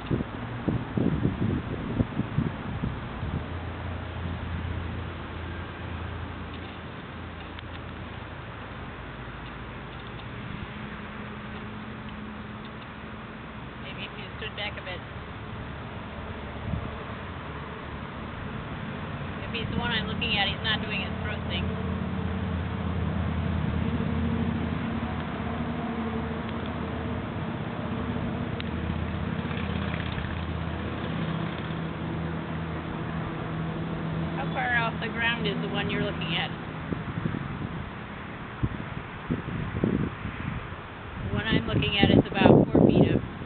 Maybe if you stood back a bit. If he's the one I'm looking at, he's not doing his throat thing. How far off the ground is the one you're looking at? The one I'm looking at is about 4 feet up.